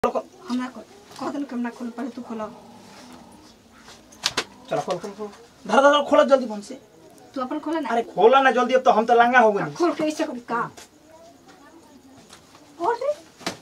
हमरा कदन कम ना खोल पहले तू खोला। चलो खोल खोल खोल धर धर खोला जल्दी फोन से। तू अपन खोला ना। अरे खोला ना जल्दी, अब तो हम तो लंगा हो गए। खोल के ऐसे का और रे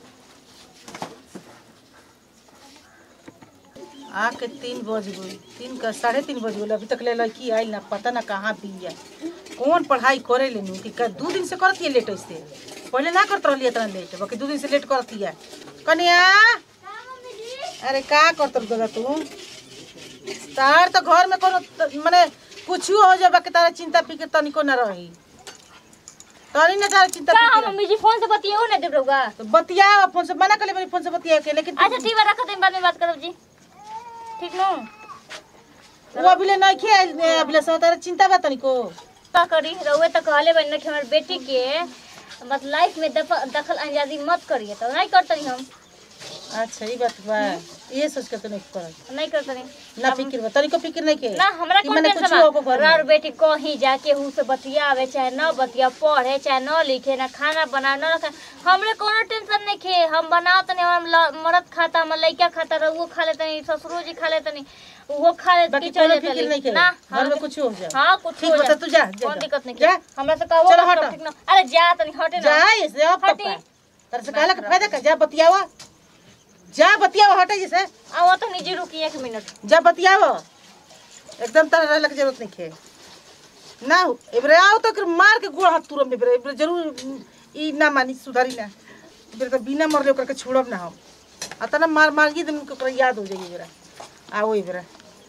आके 3 बज गई, 3 का 3:30 बज गई, अभी तक ले लड़की आई ना, पता ना कहाँ बिया। कौन पढ़ाई करे लेनू कि 2 दिन से करती है लेट। ऐसे पहले ना करत रहली इतना लेट, बाकी 2 दिन से लेट करती है। कन्या अरे का करत दादा तू? तार तो घर में कोनो माने कुछ हो जाबा के तारा चिंता फिकर तनिको ना रही। तनी ना तारा चिंता फिकर। मम्मी जी फोन से बतियो ना देब रहुगा। तो बतिया फोन से मना कर ले, फोन से बतिया के। लेकिन अच्छा ठीक है, रख दे, बाद में बात करब जी। ठीक नो वो अभी ले नहीं खे, अभी ले तारा चिंता बा तनिको। का करी रहुए तो कहले बन कि हमर बेटी के मत लाइफ में दखल अंदाजी मत करिए, तो नहीं करतनी हम। अच्छा ये बात बा, ये सोच के तो नहीं करत, नहीं करतनी ना फिक्र बा तनिको फिक्र नहीं के ना। हमरा कौन टेंशन बा? रार बेटी कहीं जाके हूं से बतियावे, चाहे न बतिया, पढ़े चाहे न लिखे, ना खाना बना न रखे, हमरे कोनो टेंशन नहीं खे। हम बनाओ तनी, हम मरद खाता, हम लइका खाता, रहुओ खा लेतनी, ससुरो जी खा लेतनी, वो खा ले बाकी चलो फिक्र नहीं के ना। घर में कुछ हो जाए। हां कुछ ठीक हो बता, जाए, तू जा कोई दिक्कत नहीं जा। के। हमरा से कहबो चलो हट। ठीक ना। अरे जा तनी हटे ना, जा ऐसे अब हटी। पप्पा तेरे से कहला का फायदा का? जा बतियावा, जा बतियावा, हटे जैसे आओ तो निजी रुकी 1 मिनट। जा बतियावा, एकदम तारा रहला के जरूरत नहीं खे ना। एबरे आओ तो कर मार के गोड़ हाथ तुरम एबरे जरूर ई ना मानी, सुधारी ना। एबरे तो बिना मरले ओकर के छोड़ब ना हम। अतना मार मार के तुमको ओकरा याद हो जाई। एबरे आओ एबरे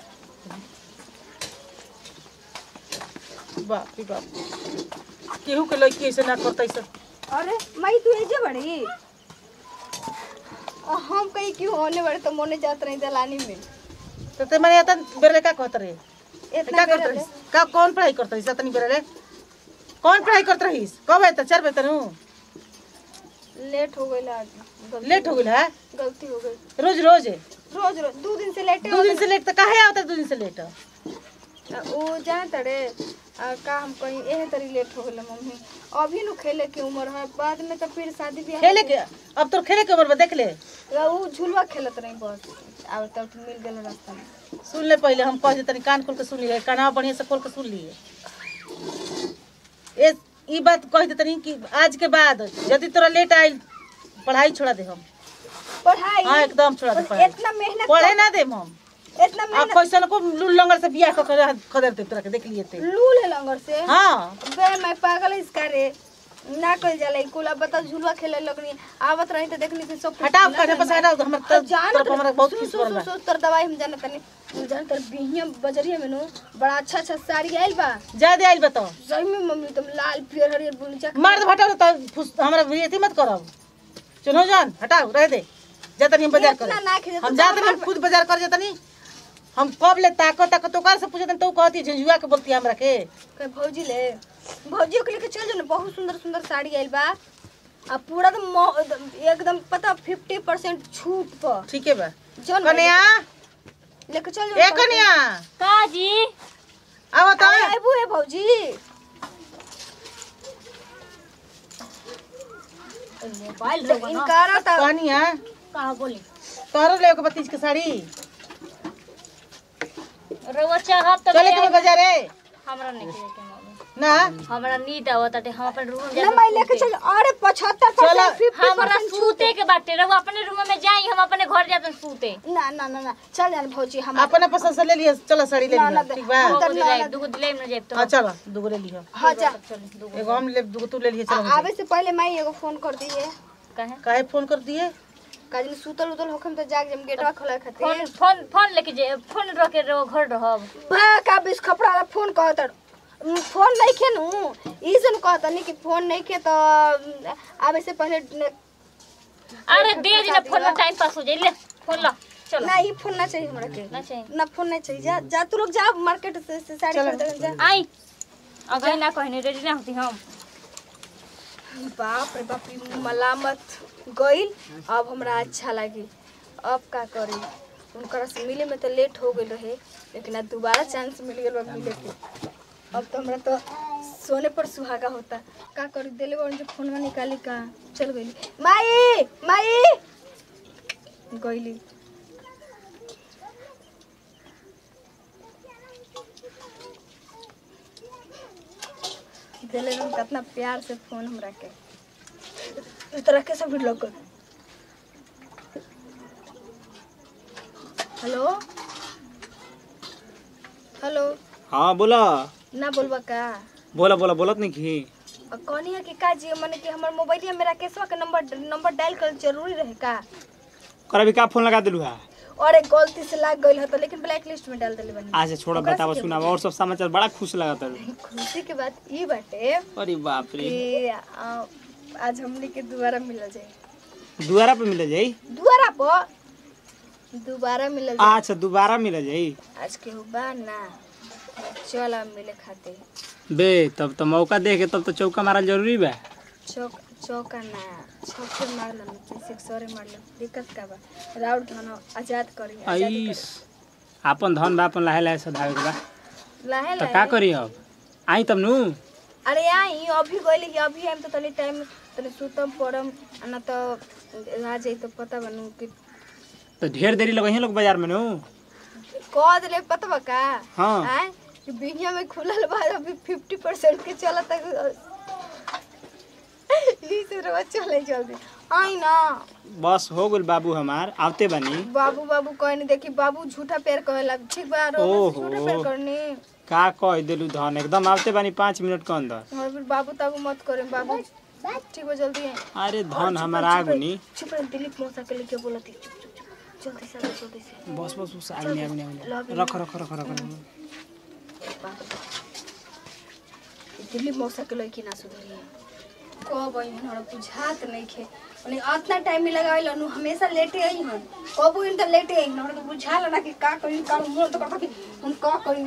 बाप रे बाप, केहू के लड़की ऐसे ना करता ऐसे। अरे माई तू एजे बड़ी हम कहीं क्यों होने बड़े तो मोने जात रही दलानी में। तो ते माने अतन बेरले का कहत रहे? इतना का करत रही? का कौन पढ़ाई करत रही? अतनी बेरले कौन पढ़ाई करत रही? कब आए? तो 4 बजे तनु लेट हो गई आज। लेट हो गेल है। गलती हो गई। रोज रोज रोज रोज 2 दिन से लेट 2 दिन से लेट तो काहे आवत? 2 दिन से लेट वो जान तड़े का हम कहीं एहे तरी लेट हो गेल मम्मी। अभी नु खेले के उम्र है, बाद में तो फिर शादी ब्याह खेले के। अब तो खेले के उम्र में देख ले, वो झुलवा खेलत रही बस। अब तब मिल गेल रास्ता में। सुन ले पहले हम कह दे तनी, कान खोल के सुन लिए, कानवा बढ़िया से खोल के सुन लिए। ए ई बात कह दे तनी कि आज के बाद यदि तोरा लेट आइल पढ़ाई छोड़ा दे हम। पढ़ाई हां एकदम छोड़ा दे पढ़ाई। इतना मेहनत पढ़े ना दे हम। इतना अब मेहनत कैसन को लूल लंगर से बियाह कर खदर दे तोरा के देख लिए थे। लूल है लंगर से। हां बे मैं पागल इसका रे ना कल जाला कुल। अब बता झुलवा खेले लगनी आवत रही तो देखनी थी सब। हटाओ करे पास हटाओ, हमर जान तो हमरा बहुत खुश पड़ला। तर दवाई हम जानत नहीं। तू जान तर बिहिया बजरिया में नो बड़ा अच्छा अच्छा साड़ी आइल बा। जा दे आइल बताओ। सही में मम्मी तुम लाल पियर हरियर बुलचा मर्द हटाओ तो हमरा बेइज्जती मत करब। चलो जान हटाओ, रह दे। जा तनी हम बाजार कर, हम जा तनी, हम खुद बाजार कर जातनी। हम कब ले ताकत तो कार से पूछतन तो कहती झंझुआ के बोलती हमरा के भौजी ले। भौजी के लेके चल जो ना, बहुत सुंदर सुंदर साड़ी आइल बा। अब पूरा तो एकदम पता 50% छूट पर। ठीक है बा। जौन कन्या लेके चल जो। ए कन्या का जी आओ तो। आबू है भौजी। मोबाइल रे बना इनकारा था कन्या कहां बोली तोरो ले के 32 के साड़ी रवा चाहब तो चले के बाजार रे हमरा नहीं करे के मम्मी ना। हमरा नींद आवत है, हम अपन रूम ना मैं लेके चल। अरे 75% हमरा सूते के बाटे रवा अपने रूम में जाई, हम अपने घर जाते सूते। ना ना ना ना चल जान भौजी। हम अपने पसंद से ले लिए। चलो साड़ी ले लियो, ठीक बा। दुगो दिले में जेब तो। हां चलो दुगो ले लियो। हां जा एगो हम ले, दुगो तू ले लिए। चलो आवे से पहले मैं एगो फोन कर दिए। काहे फोन कर दिए? काजनी सुतल उतल होखम तो जाग जम गेटवा खोला खातिर। फोन लेके जे फोन रख के रो घर रहब। बा का बिस खपड़ा वाला फोन कहत फोन नहीं खे नु इसन कहत नहीं कि फोन नहीं खे तो आवे से पहले। अरे दे जी ना फोन में टाइम पास हो जाई। ले फोन ला चलो। ना ई फोन ना चाहिए हमरा के। ना चाहिए ना फोन नहीं चाहिए। जा जा तू लोग जा मार्केट से साड़ी खरीद जा। आई अगर ना कहने रेडी ना होती हम। बाप रे बाप रे मलामत गइल। अब हमरा अच्छा लगी। अब का करी? उनकरा से मिले में तो लेट हो गइल रहे, लेकिन आज दोबारा चांस मिल गइल बा मिले के। अब तो हमरा तो सोने पर सुहागा होता। का करी? देले बन जो फोनवा निकाली का चल गइल। माई माई गईली दिले हम कितना प्यार से फोन हमरा के इस तरह के सब लोग हेलो हेलो हाँ बोला ना बोलबा का बोला बोला बोलत नहीं की कहनी है कि का जी माने कि हमर मोबाइल में राकेशवा के नंबर डायल कर जरूरी रहे का कर अभी का फोन लगा दिलू है और एक गलती से लग गइल ह लेकिन ब्लैक लिस्ट में डाल देले बनी आज छोड़ा बतावा सुनावा और सब समाचार बड़ा खुश लगा था खुशी की बात ई बाटे अरे बाप रे कि आज हमने के दोबारा मिल जाए दोबारा पे मिल जाई दोबारा मिल जाए अच्छा दोबारा मिल जाई आज के बा ना चला मिले खातिर बे तब तो मौका दे के तब तो चौका मारल जरूरी बा चौका ना छक्के मार लो सिक्सरे मार लो दिक्कत का बा राउंड धन आजाद करी आईस अपन धन बा अपन लाहे लाहे सधावे के बा लाहे तो का करी अब आई तब नु अरे आई अभी गइले कि अभी हम तो तनी टाइम तनी सुतम पड़म ना तो आ जाई तो पता बनू कि तो ढेर देरी लगही लोग बाजार में नु कह देले पता बा का हां हैं कि बिहिया में खुलल बा अभी 50% के चलत ई से रवा चले जल्दी आई ना बस हो गेल बाबू हमार आवते बानी बाबू बाबू कहनी देखी बाबू झूठा पैर कहेला ठीक बा रो झूठा पैर करनी का कह देलू धन एकदम आवते बानी 5 मिनट के अंदर और फिर बाबू ताबू मत करे बाबू ठीक हो जल्दी है अरे धन हमार आगुनी चुप रह दिलीप मौसा के लिए बोलती जल्दी से बस बस उस आगुनी आगुनी रख रख रख रख दिलीप मौसा के लिए ना सुधरी कब आई हमरा बुझात नहीं खे ओने इतना टाइम में लगाइल नु हमेशा लेटे आई हन कबू इन त लेटे आई हमरा तो बुझाला ना कि का करी का मुंह तो करता कि हम का करी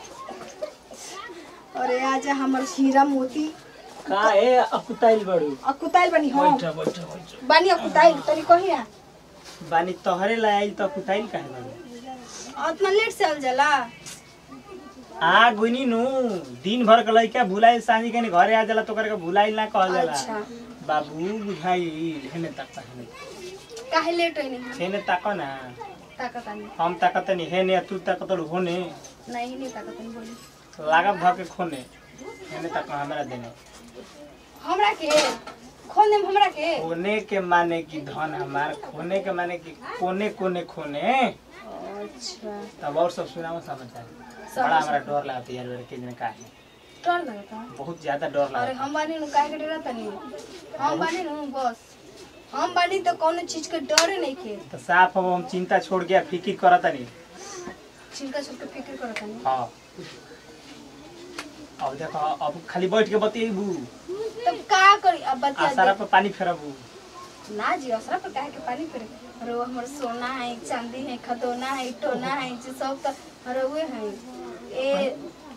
अरे आजा हमर हीरा मोती का है अकुताइल बड़ू अकुताइल बनी हो बैठ बैठ बानी अकुताइल तनी कहिया बानी तोहरे लाइल तो अकुताइल काहे बड़ू इतना लेट से आल जाला आ गुनी नु दिन भर के लइका भुलाई सांझी के घरे आ जाला तो करके भुलाई ना कहल जाला अच्छा बाबू बुझाई हेने तक हेने काहे लेट होई नहीं हेने तक ना ताकत नहीं हम ताकत नहीं हेने तू ताकत होने नहीं ताकत नहीं बोली लागत भ के खोने हेने तक हमरा देने हमरा के खोन देम हमरा के खोने के माने की धन हमार खोने के माने की कोने कोने खोने अच्छा तब और सब सुनाओ समाचार बड़ा हमरा डर लागत यार मेरे के दिन का है डर लगता बहुत ज्यादा डर अरे लागत हम बानी नु काहे के डरत नहीं हम बानी नु बस हम बानी तो कोनो चीज के डर नहीं खे तो साफ अब हम चिंता छोड़ के फिक्र करत नहीं चिंता छोड़ के फिक्र करत नहीं हां अब देखो अब खाली बैठ के बतियबू तब का करी अब बतिया आसारा पर पानी फेरबू ना जी असरा पर काहे के पानी करे अरे वो हमर सोना है चांदी है खतौना है टोना है जे सब तो हरवे है ए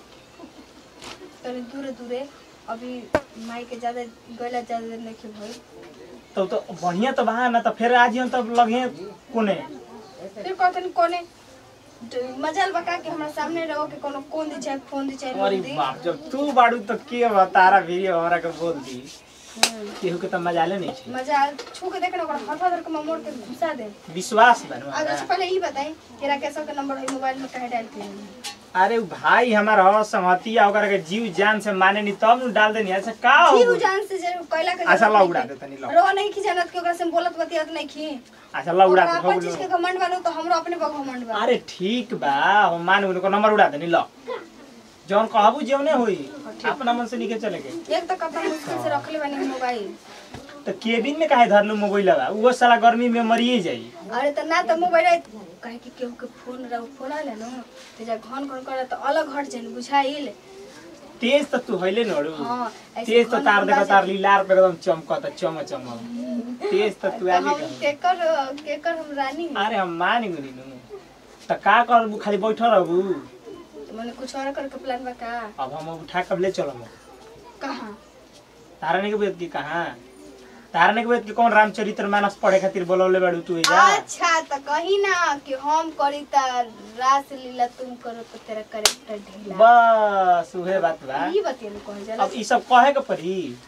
तनी दूरे दूरे अभी माई के ज्यादा गला ज्यादा नहीं के भई तो बढ़िया तो बहा ना तो फिर आज हम तब लगे कोने फिर कहतन कोने मजाल बका के हमरा सामने रहो के कोनो कोन दी चाहे फोन दी चाहे अरे लोन दी बाप जब तू बाड़ू तो के बतारा वीडियो हमरा के बोल दी केहू के तो मजाले नहीं छे मजाल छू के देखना ओकरा हटा दर के मोड़ के घुसा दे विश्वास बनो अगर से पहले ई बताई कि राकेश के नंबर है मोबाइल में काहे डाल के अरे उ भाई हमार हो सहमतिया ओकरा के जीव जान से माने नहीं तब नु डाल देनी ऐसा का हो जीव जान से जे कैला के अच्छा ला उड़ा दे तनी ला रो नहीं की जानत के ओकरा से बोलत बतियत नहीं की अच्छा ला उड़ा दे अपन चीज के घमंड बानो तो हमरो अपने पर घमंड बा अरे ठीक बा हम मान उनको नंबर उड़ा देनी ला जौन कहबू जेवने होई अपना मन से निके चले के एक तो कतना मुश्किल से रखले बानी मोबाइल तो केबिन में काहे धरलू मोबाइल लगा वो साला गर्मी में मरिए जाई अरे तो ना तो मोबाइल काहे कि केहू के फोन आले न ते जा घन घन करे तो अलग हट जाइन बुझाइल तेज तो तू हइले नड़ू हां तेज तो तार देखो तार लीलार पे एकदम चमकता चम चम तेज तो तू आगे हम केकर हम रानी अरे हम मान गुनी नु त का करबू खाली बैठ रहबू मैंने कुछ और करके प्लान बा का अब हम उठा कब ले चलम कहां तारने के बेत की कहां तारने के बेत की कौन रामचरितमानस पढ़े खातिर बोलौले बाड़ू तू एजा अच्छा तो कही ना कि हम करी त रास लीला तुम करो तो तेरा कैरेक्टर ढीला बस उहे बात बा ई बतिया कह जाला अब ई सब कहे के पड़ी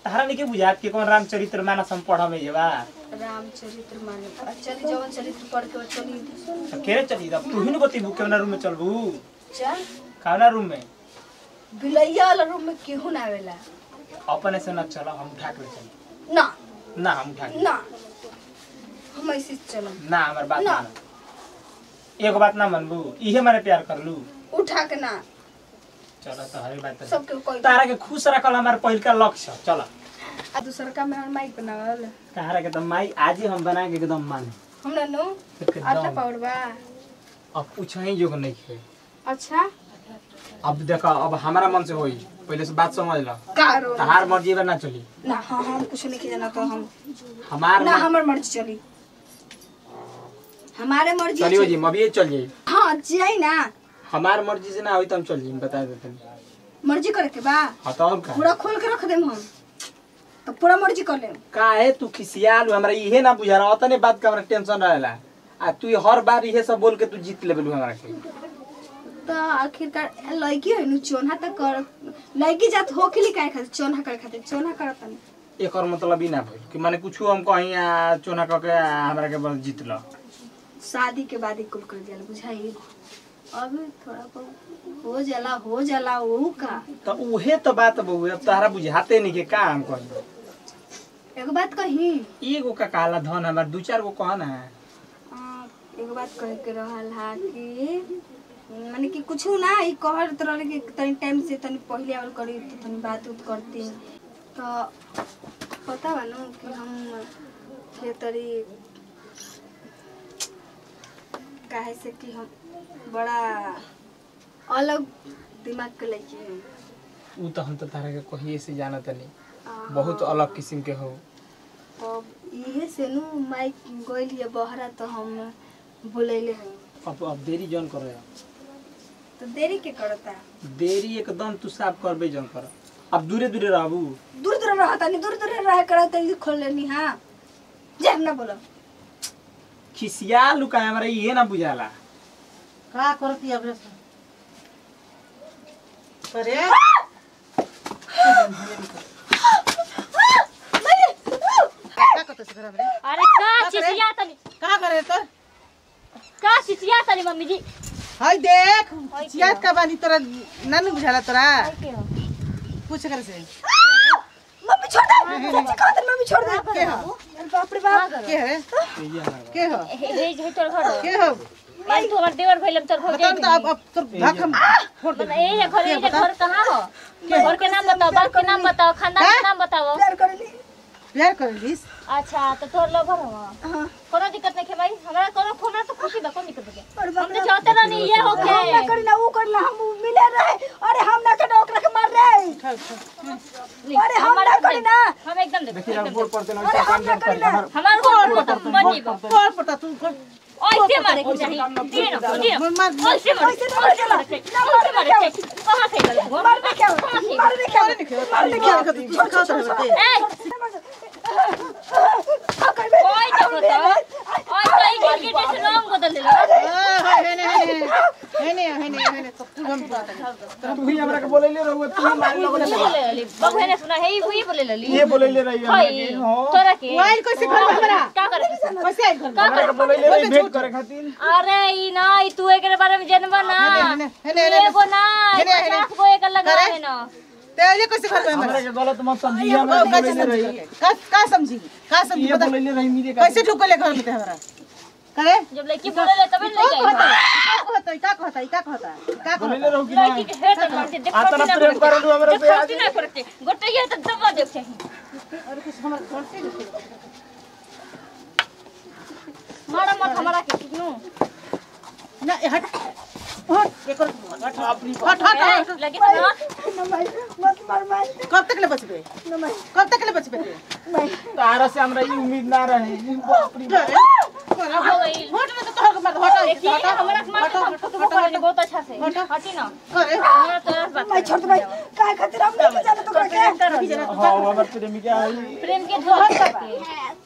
तारा नहीं के बुझात के कौन रामचरित्र मानस हम पढ़ा में जेबा रामचरित्र माने चली जवन चरित्र पढ़ के चली तो केरे चली अब तू ही न बतीबू केवना रूम में चलबू चल कावना रूम में बिलैया वाला रूम में केहू ना आवेला अपने से न चलो हम उठा के ले चली ना ना हम उठा के ना हम ऐसे चलो ना हमार बात ना। ना एक बात ना मनबू इहे मारे प्यार कर लू उठा के ना चलो तो हर बात सबके कोई तारा के खुश रखल हमार पहिल का लक्ष्य चलो आ दूसर का में माइक बनावल तारा के तो माई आज ही हम बना के एकदम माने हमरा नो आटा पाउडर बा अब पूछही जो नहीं है अच्छा अब देखा अब हमारा मन से होई पहले से बात समझ ला कारो तहार मर्जी बा ना चली ना हाँ हम कुछ नहीं जाना तो हम हमार ना हमर मर्जी चली हमारे मर्जी चलियो जी मबिए चल जाई हाँ जाई ना हमार मर्जी से ना होई तो हम चल जाई बता देते मर्जी करे के बा हां तो और का पूरा खोल के रख देम हम तो पूरा मर्जी कर लेम काहे तू खिसियाल हमरा इहे ना बुझा रहा तने बात का हमरा टेंशन रहेला आ तू हर बार इहे सब बोल के तू जीत लेबलू हमरा के तो आखिरकार लड़की है नु चोना तक कर लड़की जात हो के लिए काहे खातिर चोना करे खातिर चोना करत नहीं एकर मतलब ई ना भइल कि माने कुछ हम कहीं चोना क के हमरा के बस जीत ल शादी के बाद ही कुल कर दिया बुझाई अभी थोड़ा बहुत हो जाला वो का तो उहे तो बात बहु अब तारा बुझाते नहीं के काम कही एगो बात कही एगो का काला धन हमार दू चार गो कहना है एगो बात कहे के रहल हा कि माने कि कुछ ना ई कहर तरह के तनी टाइम से तनी पहले आवल करी तो तनी बात उत करती तो पता बा नु कि हम के तरी काहे से कि हम बड़ा अलग दिमाग के लड़की हैं उ तो हम तो तारा के कहिए से जानत नहीं बहुत अलग किस्म के हो अब इहे से नु माइक गइल है बहरा तो हम बोलैले हैं अब देरी जन करे तो देरी के करता देरी एकदम तू साफ करबे जन कर अब दूरे दूरे रहबू दूर दूर रहता नहीं दूर दूर रह करता ये खोल लेनी हां जे हम ना बोलो खिसिया लुका हमरा ये ना बुझाला का करती अब रे करे का करते से खराब रे अरे का चिचिया तनी का करे तो का चिचिया तनी मम्मी जी हाय देख चियात का बानी तोरा नानू बुझाला तोरा के हो पूछ करे से मम्मी छोड़ दे सच्ची कहत मम्मी छोड़ दे के हो बाप रे बाप के है के हो हे तोर घर के हो आई तो हमर देवर भइलम तोर हो बता तो अब तोर भाग हम फोड़ दे ए घर कहां हो घर के नाम बताओ बाप के नाम बताओ खानदान के नाम बताओ प्यार कर ली प्यार कर लीस अच्छा तो तोर लोग हो हां कोनो दिक्कत नहीं है भाई हमरा कोनो फोन तो खुशी बा कोई दिक्कत नहीं अरे बाप हम तो चाहते ना नहीं ये हो के हम ना करी ना वो करला हम मिले रहे अरे हम ना करे ओकरा के मार रहे अरे हम ना करी ना हम एकदम देखिए अब बोल पड़ते ना अरे हम ना करी ना हमार को बनी बा कोर पता तू ओइसे मारे के चाहिए दिनो मार ओइसे मारे कहां से गल मार दे क्या मार दे क्या मार दे क्या तू का तो ए ओइ तो बता ओइ तो ई के रंग बदल ले है तो तू हम तू ही हमरा के बोलैले रहू तू ही मार लगले बोले लली बबू ने सुना हे वही बोले लली ये बोलैले रही हमरा के हो तोरा के मोबाइल कैसे घर हमरा का करे कैसे आई घर हमरा के बोलैले रही भेंट करे खातिर अरे ई ना ई तू एकरे बारे में जानबा ना हेने एगो ना 50 गो एक लगा है ना ते ये कैसे घर में हमरा के गलत मत समझी हमरा बोलैले रही का समझी ये बता बोलैले रही मेरे का कैसे ढुकले घर में ते हमरा करे जब लड़की बोले ले तब ले गई का कहता बोलैले रहू कि ना लड़की के हेड मार दे आता ना प्रेम करलू हमरा से आज ना करते गोटे ये तो दबा दे चाहिए और कुछ हमरा घर से मारा मत हमारा के नु ना हट एक और हट लगे तो ना मत मार मार कब तक ले बचबे कब तक ले बचबे तारा से हमरा ई उम्मीद ना रहे बाप रे हो गई हट ना तो तोहर के मार हट देखिए हमरा के मार तो बहुत अच्छा से हटी ना करे हमरा तो बात मैं छोड़ दे भाई काय खातिर हम नहीं जाने तो करे हां हमर प्रेमी के आई प्रेम के धोहर करके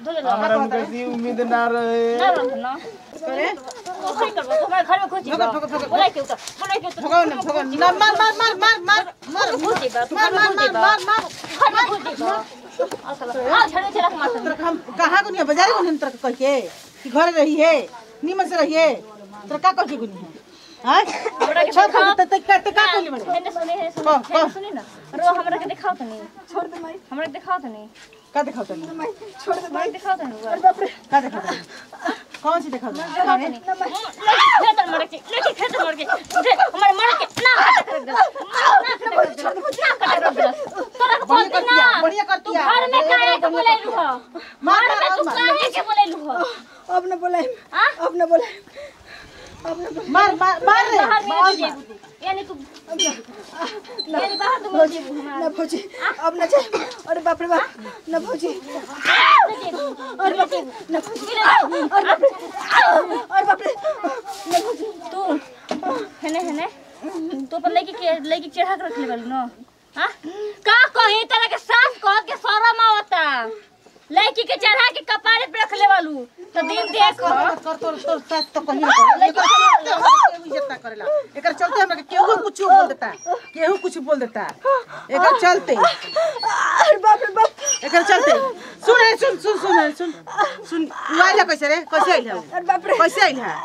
धो ले हमरा उनके दी उम्मीद ना रहे ना रह ना करे तो सही करबो तुम्हारे घर में कुछ बोला के उतर भगवान भगवान ना मार कुछ बा घर में कुछ बा असला हां छड़े चला के मार तोरा हम कहां गुनिया बाजार गुनिया तोरा कह के कि घर रही है नीमन से रहिए तोरा का कह के गुनिया हां हमरा के छोड़ त का कहली बड़े मैंने सुनी ना रो हमरा के दिखाओ त नहीं छोड़ दे माई हमरा के दिखाओ त नहीं का दिखाओ तनी माई छोड़ दे माई दिखाओ त नहीं अरे बाप रे का दिखाओ तनी कौन सी दिखाओ तनी खेतर मर के लेके खेतर मर के हमर मर के ना कर दे ना कर दे तोरा को बोल दे ना बढ़िया करती है घर में काहे के बोलैलु हो मार घर में तू काहे के बोलैलु हो अब न बोले हां अब न बोले मार रे बाहर में जेबू यानी तू यानी बाहर तू मर जेबू न भौजी अब न जाए अरे बाप रे बाप न भौजी अरे बाप रे न भौजी अरे बाप रे न भौजी तू हेने तो पर लेके चढ़ा के रख ले बालू न हां का कही तरह के सास कह के शरम आवता लड़की के चढ़ा के कपारे पे रख ले बालू तो दिन देख कर तोर साथ तो कहीं ना इज्जत ना करेला एकर चलते हमरा के केहू कुछ बोल देता एकर चलते अरे बाप रे बाप एकर चलते सुन आइला कैसे रे कैसे आइला अरे बाप रे कैसे आइला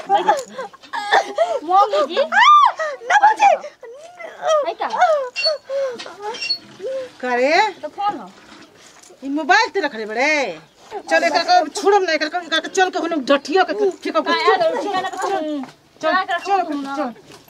मोगी जी न भौजी है का करे तो फोन हो ई मोबाइल ते रखले बड़े चल एकर छोड़म ना एकर चल के होने ढठिया के ठीक चल चल